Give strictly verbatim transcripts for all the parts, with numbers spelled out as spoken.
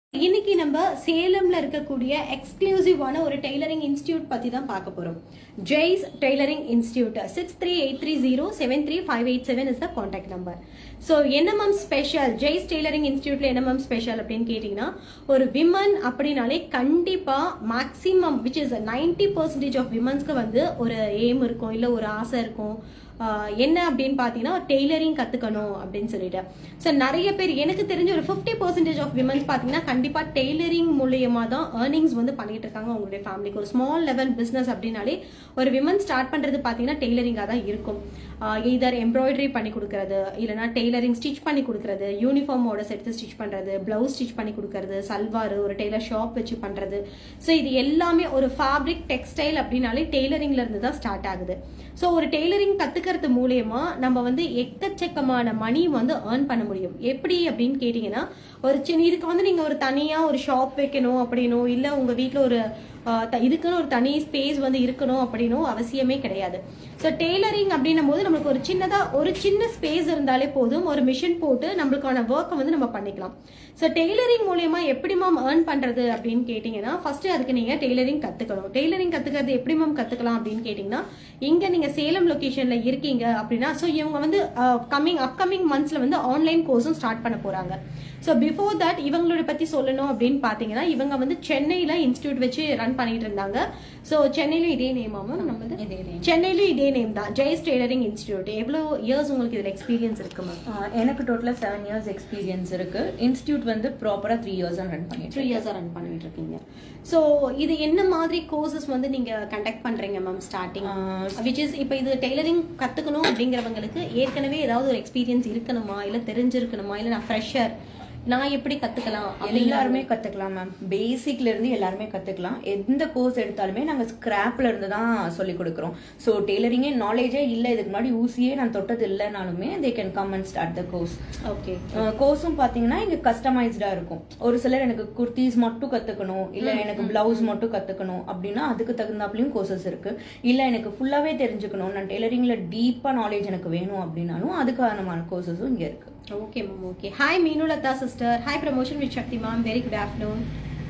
இன்னைக்கு நம்ம சேலம்ல இருக்கக்கூடிய எக்ஸ்க்ளூசிவான ஒரு டெய்லரிங் இன்ஸ்டிடியூட் பத்தி தான் பார்க்க போறோம். Jai's tailoring institute six three eight three zero seven three five eight seven is the contact number. So என்ன மேம் ஸ்பெஷல் ஜெய்ஸ் டெய்லரிங் இன்ஸ்டிடியூட்ல என்ன மேம் ஸ்பெஷல் அப்படின்னு கேட்டீங்கன்னா, ஒரு விமன் அப்படின்னாலே கண்டிப்பா maximum which is ninety percentage of விமன்ஸ்க்கு வந்து ஒரு எய்ம் இருக்கும், இல்லை ஒரு ஆசை இருக்கும். என்ன அப்படின்னு பார்த்தீங்கன்னா டெய்லரிங் கற்றுக்கணும் அப்படின்னு சொல்லிட்டு. ஸோ நிறைய பேர் எனக்கு தெரிஞ்ச ஒரு ஃபிஃப்டி பர்சன்டேஜ் ஆஃப் விமன்ஸ் பார்த்தீங்கன்னா கண்டிப்பாக டெய்லரிங் மூலியமா தான் ஏர்னிங்ஸ் வந்து பண்ணிட்டு இருக்காங்க அவங்களுடைய ஃபேமிலிக்கு. ஒரு ஸ்மால் லெவல் பிஸ்னஸ் அப்படின்னாலே ஒரு விமன் ஸ்டார்ட் பண்ணுறது பார்த்தீங்கன்னா டெய்லரிங்காக தான் இருக்கும். இதர் எம்ப்ராய்டரி பண்ணி கொடுக்கறது, இல்லைனா டெய்லரிங் ஸ்டிச் பண்ணி கொடுக்கறது, யூனிஃபார்மோட செட்டு ஸ்டிச் பண்ணுறது, பிளவுஸ் ஸ்டிச் பண்ணி கொடுக்கறது, சல்வார் ஒரு டெய்லர் ஷாப் வச்சு பண்ணுறது. ஸோ இது எல்லாமே ஒரு ஃபேப்ரிக் டெக்ஸ்டைல் அப்படின்னாலே டெய்லரிங்ல இருந்து தான் ஸ்டார்ட் ஆகுது. ஸோ ஒரு டெய்லரிங் கத்துக்கிறது மூலயமா நம்ம வந்து எக்கச்சக்கமான மணி வந்து ஏர்ன் பண்ண முடியும். எப்படி அப்படின்னு கேட்டீங்கன்னா, ஒரு சின்ன இதுக்கு வந்து நீங்க ஒரு தனியா ஒரு ஷாப் வைக்கணும் அப்படின்னோ, இல்லை உங்க வீட்டில் ஒரு இதுக்குன்னு ஒரு தனி ஸ்பேஸ் வந்து இருக்கணும் அப்படின்னும் அவசியமே கிடையாது. ஸோ டெய்லரிங் அப்படின்னும் போது நம்மளுக்கு ஒரு சின்னதா ஒரு சின்ன ஸ்பேஸ் இருந்தாலே போதும், ஒரு மிஷின் போட்டு நம்மளுக்கான ஒர்க்கை வந்து நம்ம பண்ணிக்கலாம். ஸோ டெய்லரிங் மூலயமா எப்படி மேம் ஏர்ன் பண்றது அப்படின்னு கேட்டீங்கன்னா, ஃபர்ஸ்ட் அதுக்கு நீங்க டெய்லரிங் கத்துக்கணும். டெய்லரிங் கத்துக்கிறது எப்படி மேம் கத்துக்கலாம் அப்படின்னு கேட்டீங்கன்னா, இங்க நீங்க சேலம் லொகேஷன்ல இருக்கீங்க அப்படின்னா, ஸோ இவங்க வந்து கம்மிங் அப்கமிங் மந்த்ஸ்ல வந்து ஆன்லைன் கோர்ஸும் ஸ்டார்ட் பண்ண போறாங்க. ஸோ பிஃபோர் தட் இவங்களோட பத்தி சொல்லணும் அப்படின்னு பாத்தீங்கன்னா, இவங்க வந்து சென்னையில இன்ஸ்டிடியூட் வச்சு ரன் பண்ணிட்டு இருந்தாங்க. ஸோ சென்னையிலும் இதே நேமா மேம்? நம்ம சென்னையிலும் இதே நேம் தான், ஜெய்ஸ் டெய்லரிங் இன்ஸ்டிடியூட். எவ்வளோ இயர்ஸ் உங்களுக்கு இதுல எக்ஸ்பீரியன்ஸ் இருக்கு மேம்? எனக்கு டோட்டலா செவன் இயர்ஸ் எக்ஸ்பீரியன்ஸ் இருக்கு. இன்ஸ்டிடியூட் வந்து ப்ராப்பரா த்ரீ இயர்ஸ் ரன் பண்ணிட்டு த்ரீ இயர்ஸ் ரன் பண்ணிட்டு இருக்கீங்க. ஸோ இது என்ன மாதிரி கோர்சஸ் வந்து நீங்க கண்டக்ட் பண்றீங்க மேம் ஸ்டார்டிங்? விச் இஸ் இப்போ இது டெய்லரிங் கத்துக்கணும் அப்படிங்கிறவங்களுக்கு ஏற்கனவே ஏதாவது ஒரு எக்ஸ்பீரியன்ஸ் இருக்கணுமா, இல்லை தெரிஞ்சிருக்கணுமா, இல்லை நான் ஃப்ரெஷர் நான் எப்படி கத்துக்கலாம்? எல்லாருமே கத்துக்கலாம் மேம். பேசிக்ல இருந்து எல்லாருமே கத்துக்கலாம். எந்த கோர்ஸ் எடுத்தாலுமே நாங்க ஸ்கிராப்ல இருந்து தான் சொல்லி கொடுக்குறோம். ஸோ டெய்லரிங்கே நாலேஜே இல்லை, இதுக்கு முன்னாடி ஊசியே நான் தொட்டது இல்லைனாலுமே they can come and start the course. Okay. கோர்ஸும் பாத்தீங்கன்னா இங்க கஸ்டமைஸ்டா இருக்கும். ஒரு சிலர் எனக்கு குர்த்திஸ் மட்டும் கத்துக்கணும், இல்ல எனக்கு பிளவுஸ் மட்டும் கத்துக்கணும் அப்படின்னா அதுக்கு தகுந்தாப்லயும் கோர்சஸ் இருக்கு. இல்ல எனக்கு ஃபுல்லாவே தெரிஞ்சுக்கணும், நான் டெய்லரிங்ல டீப்பா நாலேஜ் எனக்கு வேணும் அப்படின்னாலும் அதுக்கான கோர்சஸும் இங்க இருக்கு. Okay ma'am, okay. Hi Meenulata sister. Hi promotion with Shakti ma'am. Very good afternoon.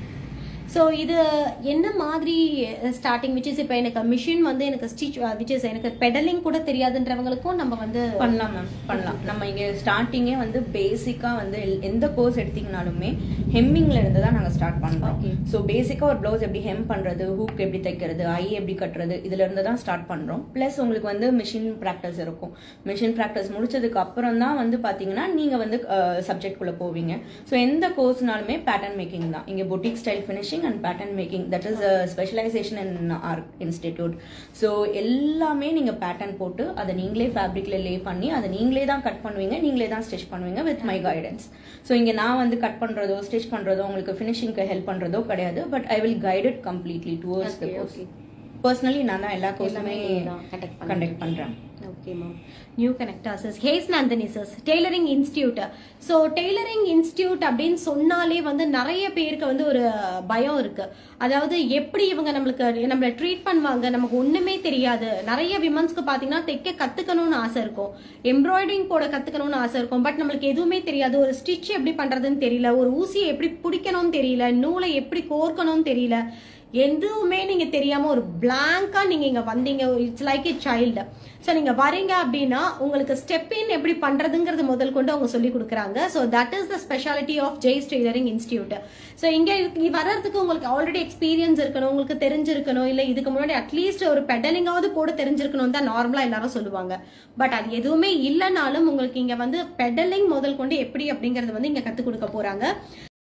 So இது என்ன மாதிரி ஸ்டார்டிங் விச் இஸ் இப்போ எனக்கு மிஷின் வந்து எனக்கு ஸ்டிச் விச் இஸ் எனக்கு பெடலிங் கூட தெரியாதுன்றவங்களுக்கும் நம்ம வந்து பண்ணலாம் மேம், பண்ணலாம். நம்ம இங்கே ஸ்டார்டிங்கே வந்து பேசிக்காக வந்து எந்த கோர்ஸ் எடுத்தீங்கனாலுமே ஹெம்மிங்ல இருந்து தான் நாங்கள் ஸ்டார்ட் பண்ணுறோம். ஸோ பேசிக்காக ஒரு ப்ளவுஸ் எப்படி ஹெம் பண்ணுறது, ஹூக் எப்படி தைக்கிறது, ஐ எப்படி கட்டுறது, இதுல இருந்து தான் ஸ்டார்ட் பண்ணுறோம். ப்ளஸ் உங்களுக்கு வந்து மிஷின் ப்ராக்டிஸ் இருக்கும். மிஷின் ப்ராக்டிஸ் முடிச்சதுக்கு அப்புறம் தான் வந்து பார்த்தீங்கன்னா நீங்கள் வந்து சப்ஜெக்ட்குள்ளே போவீங்க. ஸோ எந்த கோர்ஸ்னாலுமே பேட்டர்ன் மேக்கிங் தான். இங்கே boutique style finishing and pattern making, that is a specialization in our institute. So எல்லாமே நீங்க பேட்டர்ன் போட்டு அதை நீங்களே ஃபேப்ரிக்ல லே பண்ணி அதை நீங்களே தான் கட் பண்ணுவீங்க, நீங்களே தான் ஸ்டிச் பண்ணுவீங்க வித் மை கைடன்ஸ். ஸோ இங்க நான் வந்து கட் பண்றதோ ஸ்டிச் பண்றதோ உங்களுக்கு ஃபினிஷிங்க்கு ஹெல்ப் பண்றதோ கிடையாது. But I will guide it completely towards the course. Personally நான் தான் எல்லா கோர்ஸுமே கண்டக்ட் பண்றேன். Okay ma'am. New connectors is has Nandini சஸ் tailoring institute. So tailoring institute அப்படின்னு சொன்னாலே வந்து நிறைய பேருக்கு வந்து ஒரு பயம் இருக்கு. அதாவது எப்படி இவங்க நம்மளுக்கு நம்மளை ட்ரீட் பண்ணுவாங்க, நமக்கு ஒண்ணுமே தெரியாது. நிறைய விமன்ஸ்க்கு பாத்தீங்கன்னா தைக்க கத்துக்கணும்னு ஆசை இருக்கும், எம்ப்ராய்டரிங் போட கத்துக்கணும்னு ஆசை இருக்கும். பட் நம்மளுக்கு எதுவுமே தெரியாது. ஒரு ஸ்டிச் எப்படி பண்றதுன்னு தெரியல, ஒரு ஊசியை எப்படி பிடிக்கணும்னு தெரியல, நூலை எப்படி கோர்க்கணும்னு தெரியல. எதுவுமே நீங்க தெரியாம ஒரு பிளாங்கா நீங்க இங்க வந்தீங்க. It's like a child. So நீங்க வரீங்க அப்படின்னா உங்களுக்கு ஸ்டெப் இன் எப்படி பண்றதுங்கிறது முதல் கொண்டு அவங்க சொல்லி கொடுக்குறாங்க. So that is the speciality of Jai's tailoring institute. So இங்க வர்றதுக்கு உங்களுக்கு ஆல்ரெடி எக்ஸ்பீரியன்ஸ் இருக்கணும், உங்களுக்கு தெரிஞ்சிருக்கணும், இல்லை இதுக்கு முன்னாடி அட்லீஸ்ட் ஒரு பெடலிங்காவது போட தெரிஞ்சிருக்கணும் தான் நார்மலா எல்லாரும் சொல்லுவாங்க. பட் அது எதுவுமே இல்லைனாலும் உங்களுக்கு இங்க வந்து பெடலிங் முதல் கொண்டு எப்படி அப்படிங்கறது வந்து இங்க கத்துக் கொடுக்க போறாங்க.